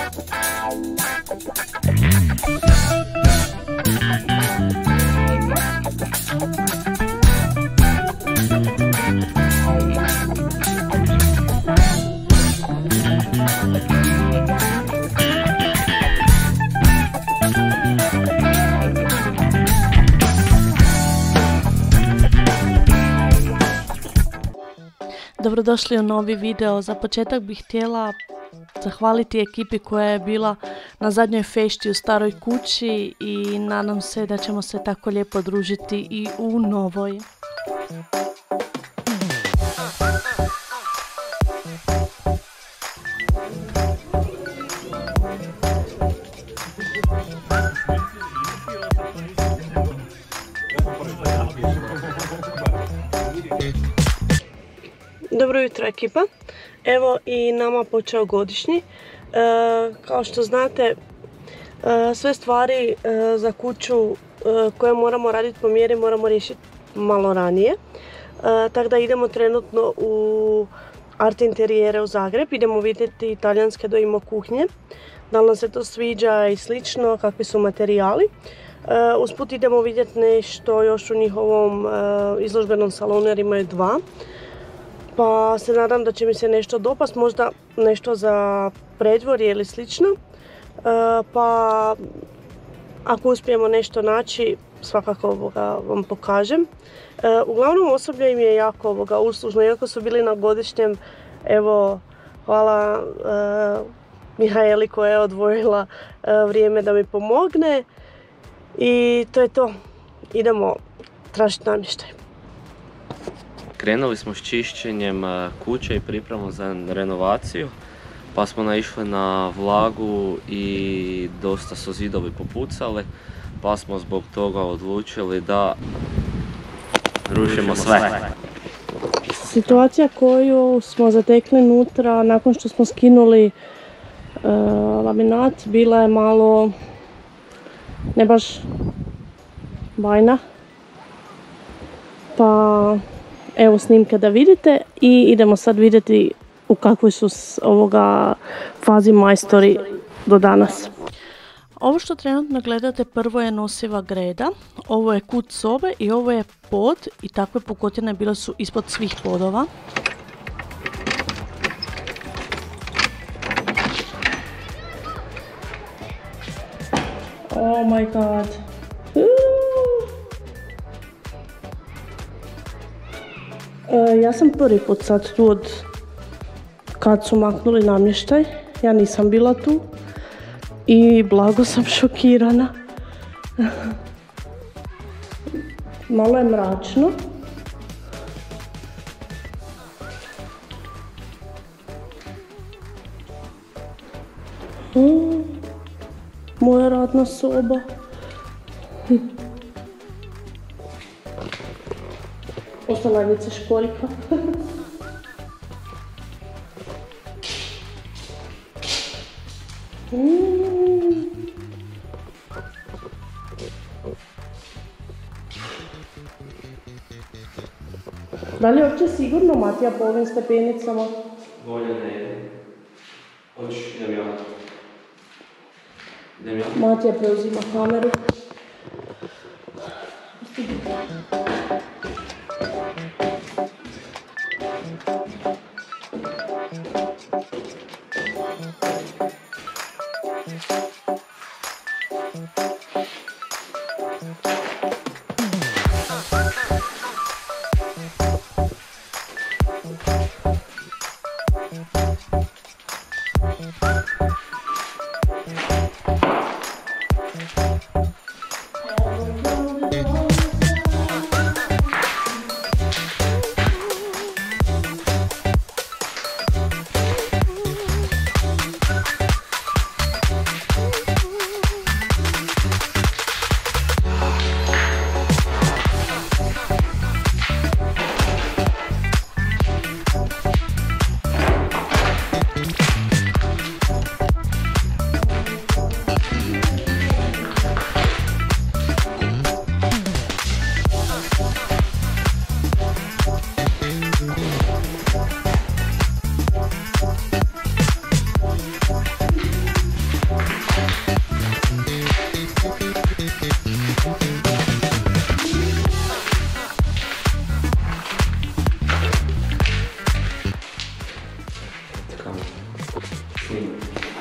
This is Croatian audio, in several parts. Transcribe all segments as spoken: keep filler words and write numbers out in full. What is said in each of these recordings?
Dobrodošli u novi video. Za početak bih htjela zahvaliti ekipi koja je bila na zadnjoj fešti u staroj kući i nadam se da ćemo se tako lijepo družiti i u novoj. Dobro jutro ekipa, evo i nama počeo godišnji. E, kao što znate, e, sve stvari e, za kuću e, koje moramo raditi po mjeri moramo riješiti malo ranije. E, tako da idemo trenutno u Art Interijere u Zagreb, idemo vidjeti talijanske dojimo kuhnje, da li nam se to sviđa i slično, kakvi su materijali. E, usput idemo vidjeti nešto još u njihovom e, izložbenom salonu jer imaju dva. Pa se nadam da će mi se nešto dopast, možda nešto za predvorje ili slično. E, pa ako uspijemo nešto naći, svakako ovoga vam pokažem. E, uglavnom osoblje im je jako ovoga uslužno, iako su bili na godišnjem, evo hvala e, Mihaeli koja je odvojila e, vrijeme da mi pomogne. I to je to, idemo tražiti namještaj. Krenuli smo s čišćenjem kuće i pripremom za renovaciju, pa smo naišli na vlagu i dosta su zidovi popucali, pa smo zbog toga odlučili da rušimo sve. Situacija koju smo zatekli unutra nakon što smo skinuli e, laminat bila je malo ne baš bajna, pa evo snimke da vidite i idemo sad vidjeti u kakvoj su ovoga fazi majstori do danas. Ovo što trenutno gledate prvo je nosiva greda, ovo je kut sobe i ovo je pod i takve pukotine bile su ispod svih podova. Oh my god. Uh, ja sam prvi put sad tu od kad su maknuli namještaj, ja nisam bila tu i blago sam šokirana. Malo je mračno. Hmm, moja radna soba. Osnovnica školjka. mm. Da li je uopće sigurno Matija po ovim stepenicama? Bolje ne ide. Hoćeš, idem ja. Idem ja. Matija preuzima kameru.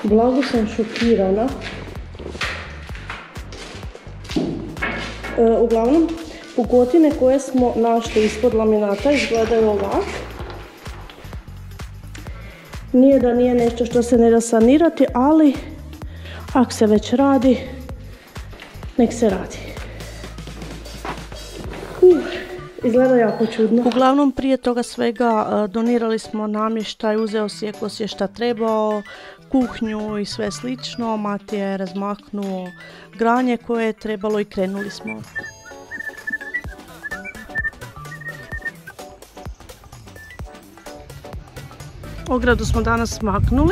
Blago sam šokirana. E, uglavnom, pukotine koje smo našli ispod laminata izgledaju ovak. Nije da nije nešto što se ne da sanirati, ali ako se već radi, nek se radi. Uh, izgleda jako čudno. Uglavnom, prije toga svega donirali smo namještaj, uzeo si je ko si je šta trebao, kuhnju i sve slično. Matija je razmaknuo granje koje je trebalo i krenuli smo. Ogradu smo danas maknuli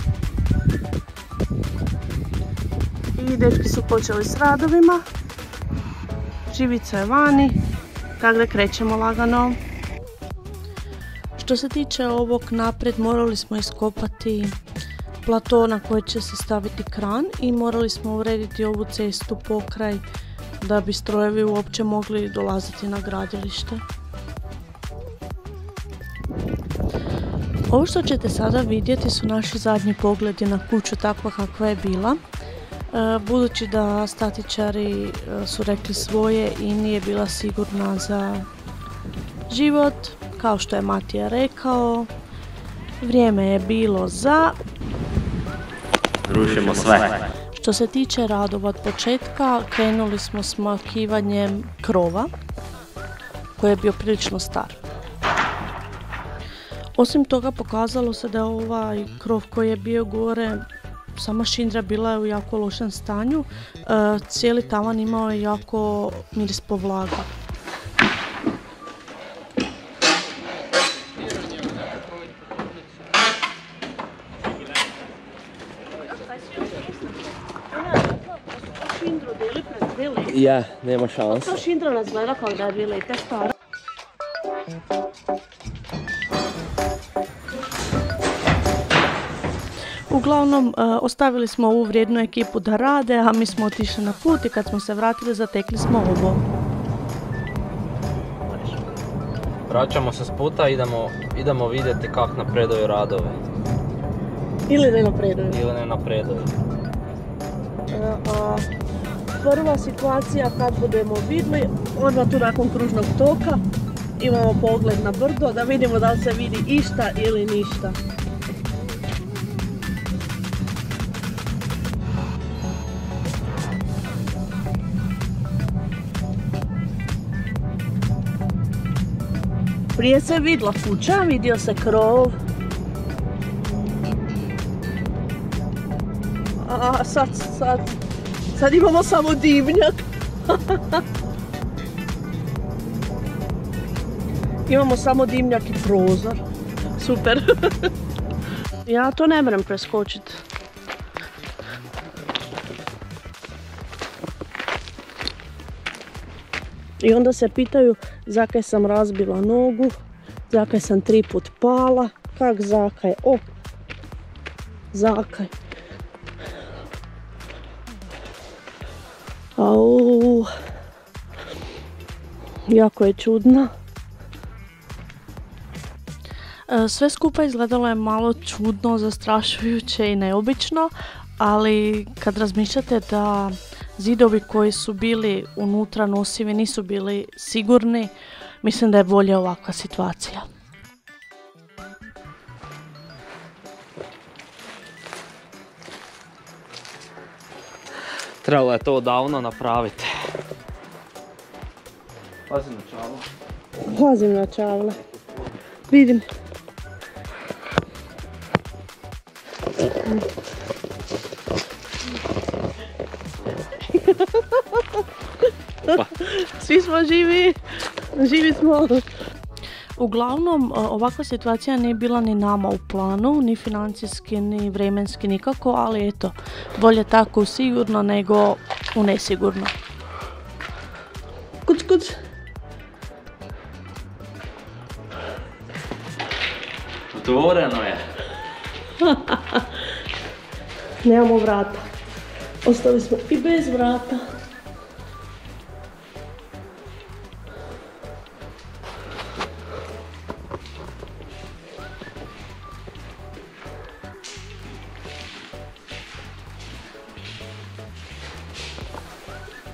i dečki su počeli s radovima. Živica je vani, tako da krećemo lagano. Što se tiče ovog naprijed, morali smo iskopati plato na koje će se staviti kran i morali smo urediti ovu cestu pokraj da bi strojevi uopće mogli dolaziti na gradilište. Ovo što ćete sada vidjeti su naši zadnji pogledi na kuću takva kakva je bila. Budući da statičari su rekli svoje i nije bila sigurna za život, kao što je Matija rekao, vrijeme je bilo za... Rušimo sve. Što se tiče radova od početka, krenuli smo s makivanjem krova, koji je bio prilično star. Osim toga, pokazalo se da je ovaj krov koji je bio gore, sama šindra bila je u jako lošem stanju, e, cijeli tavan imao je jako miris po vlagu. Ja, nema šanse. To šindra nas gleda kao da je bila i te stara. Uglavnom, ostavili smo ovu vrijednu ekipu da rade, a mi smo otišli na put i kad smo se vratili zatekli smo ovo. Vraćamo se s puta, idemo, idemo vidjeti kako napreduju radove. Ili ne napreduju. Ili ne napreduju. A, prva situacija kad budemo vidjeli, odmah tu nakon kružnog toka, imamo pogled na brdo da vidimo da li se vidi išta ili ništa. Prije se vidjela kuća, vidio se krov. A sad, sad, sad imamo samo dimnjak. Imamo samo dimnjak i prozor. Super. Ja to ne moram preskočiti. I onda se pitaju zakaj sam razbila nogu, zakaj sam tri put pala, kak zakaj, o, zakaj. Au, jako je čudno. Sve skupa izgledalo je malo čudno, zastrašujuće i neobično, ali kad razmišljate da zidovi koji su bili unutra nosivi nisu bili sigurni, mislim da je bolje ovakva situacija. Trebalo je to odavno napraviti. Pazi na čavle. Pazim na čavle. Vidim. Svi smo živi, živi smo. Uglavnom, ovakva situacija nije bila ni nama u planu, ni financijski, ni vremenski nikako, ali eto, bolje tako u sigurno nego u nesigurno. Kuc, kuc. Otvoreno je. Nemamo vrata. Ostali smo i bez vrata.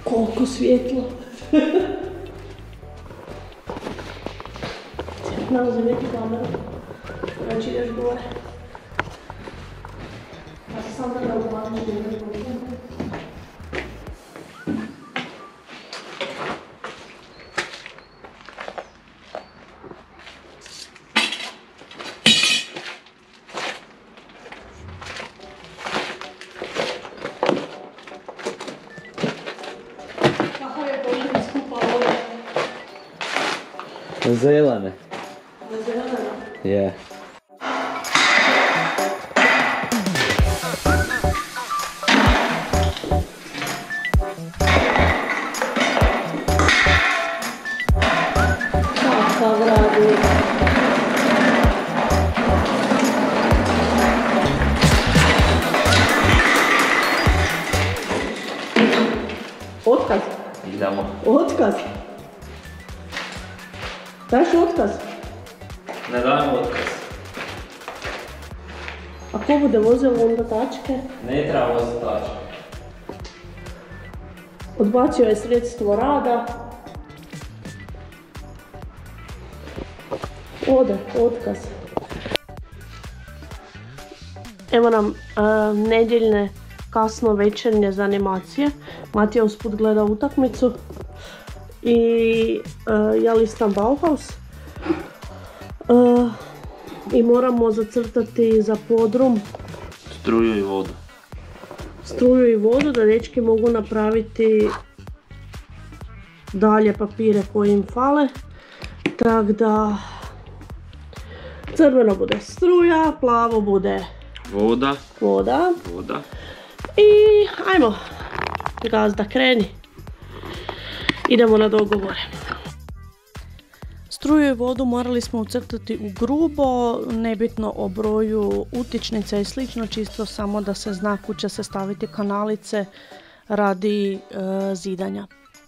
Koliko svjetlo. Nalazim neki kameru. Znači ideš gore. Ja sam sam da ga uvlačim da ideš gore. Zelene. Zelene? Je. Kakav radi. Otkaz? Idemo. Otkaz? Daš otkaz? Ne dajem otkaz. A ko bude vozio onda tačke? Ne treba voziti tačke. Odbacio je sredstvo rada. Ode, otkaz. Evo nam uh, nedjeljne kasno večernje za animacije. Matija usput gleda utakmicu. I uh, ja listam Bauhaus. Uh, I moramo zacrtati za podrum Struju i vodu. struju i vodu da dečki mogu napraviti dalje papire koji im fale. Tako da crveno bude struja, plavo bude Voda. voda. Voda. I ajmo, gazda kreni. Idemo na dogovore. Struju i vodu morali smo ucrtati u grubo, nebitno o broju utičnica i slično, čisto samo da se zna kud će se staviti kanalice radi e, zidanja.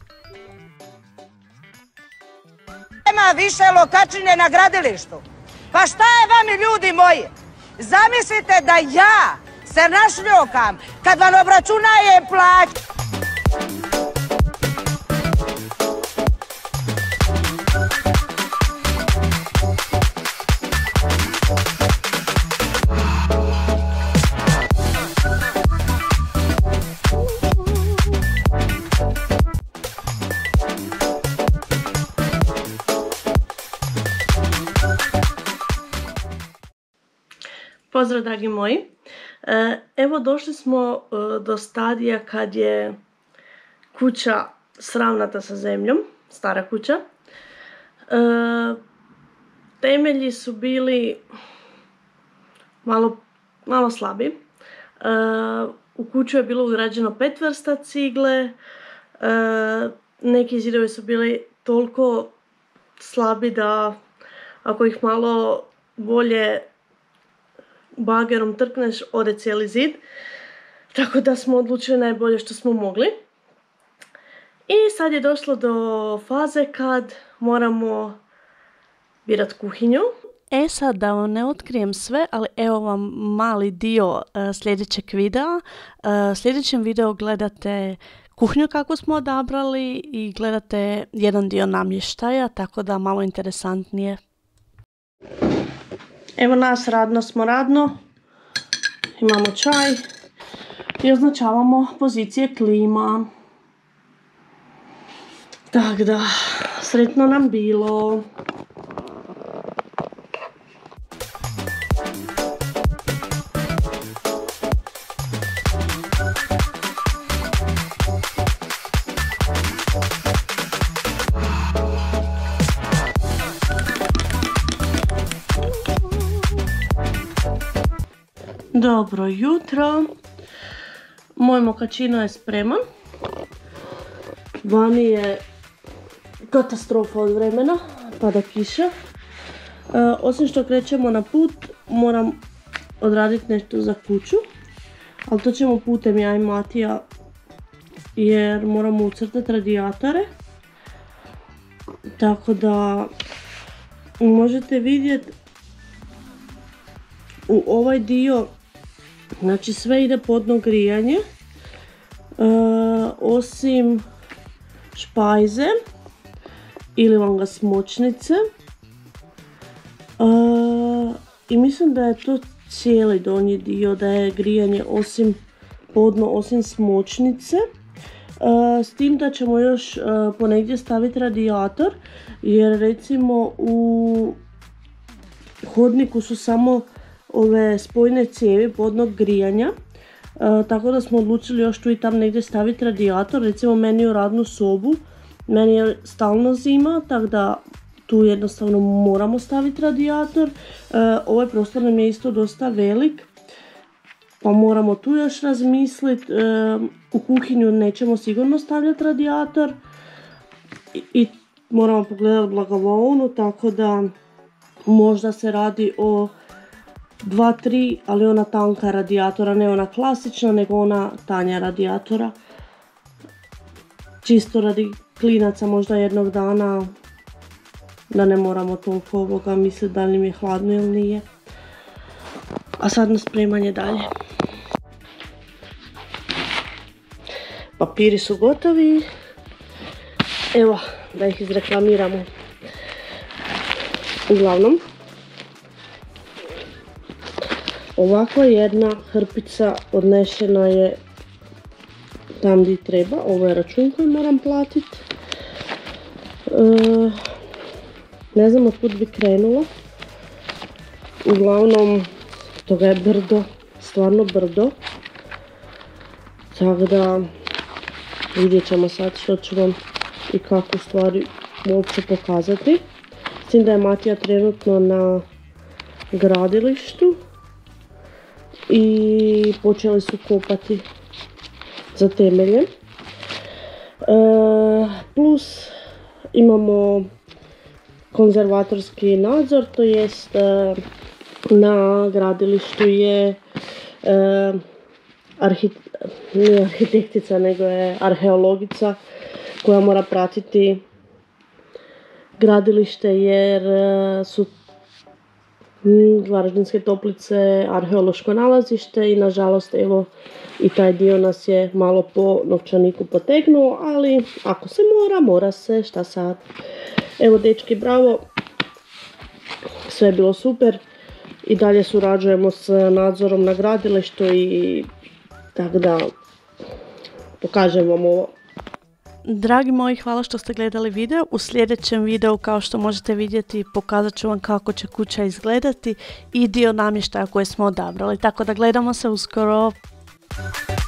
Nema više lokačine na gradilištu. Pa šta je vami, ljudi moji? Zamislite da ja se našljokam kad vam obračunajem plaću. Pozdrav dragi moji. Evo došli smo do stadija kad je kuća sravnata sa zemljom, stara kuća. Temelji su bili malo, malo slabi. U kuću je bilo ugrađeno pet vrsta cigle. Neki zidovi su bili toliko slabi da ako ih malo bolje bagerom trkneš, ode cijeli zid. Tako da smo odlučili najbolje što smo mogli. I sad je došlo do faze kad moramo birat kuhinju. E sad da vam ne otkrijem sve, ali evo vam mali dio uh, sljedećeg videa. Uh, sljedećem videu gledate kuhinju kako smo odabrali i gledate jedan dio namještaja, tako da malo interesantnije. Evo nas, radno smo radno, imamo čaj i označavamo pozicije klima. Tako da, sretno nam bilo. Dobro jutro, moj mokačino je spreman, vani je katastrofa od vremena, pada kiša. E, osim što krećemo na put, moram odraditi nešto za kuću, ali to ćemo putem ja i Matija jer moramo ucrtati radijatore, tako da možete vidjeti u ovaj dio. Znači sve ide podno grijanje, e, osim špajze ili vam ga smočnice. E, I mislim da je to cijeli donji dio, da je grijanje osim podno, osim smočnice. E, s tim da ćemo još e, ponegdje staviti radijator, jer recimo u hodniku su samo ove spojne cijevi podnog grijanja. E, tako da smo odlučili još tu i tam negdje staviti radijator. Recimo meni u radnu sobu, meni je stalno zima, tako da tu jednostavno moramo staviti radijator. E, ovaj prostor nam je isto dosta velik, pa moramo tu još razmisliti. E, u kuhinju nećemo sigurno stavljati radijator i, i moramo pogledati blagovaonu, tako da možda se radi o dva tri, ali ona tanka radijatora, ne ona klasična, nego ona tanja radijatora. Čisto radi klinaca možda jednog dana, da ne moramo toliko ovoga misliti da li mi je hladno ili nije. A sad na spremanje dalje. Papiri su gotovi. Evo, da ih izreklamiramo. Uglavnom, ovakva jedna hrpica odnešena je tam gdje treba. Ovo je račun koji moram platiti. E, ne znam od kud bi krenula. Uglavnom, toga je brdo, stvarno brdo. Tako da vidjet ćemo sad što ću vam i kako stvari uopće pokazati. S tim da je Matija trenutno na gradilištu i počeli su kopati za temelje. E, plus imamo konzervatorski nadzor, to jest e, na gradilištu je e, arhit, nije arhitektica, nego je arheologica koja mora pratiti gradilište, jer su Varaždinske Toplice arheološko nalazište i nažalost evo i taj dio nas je malo po novčaniku potegnuo, ali ako se mora, mora se, šta sad. Evo dečki, bravo, sve je bilo super i dalje surađujemo s nadzorom na gradilištu i tako da pokažem vam ovo. Dragi moji, hvala što ste gledali video. U sljedećem videu, kao što možete vidjeti, pokazat ću vam kako će kuća izgledati i dio namještaja koje smo odabrali. Tako da gledamo se uskoro.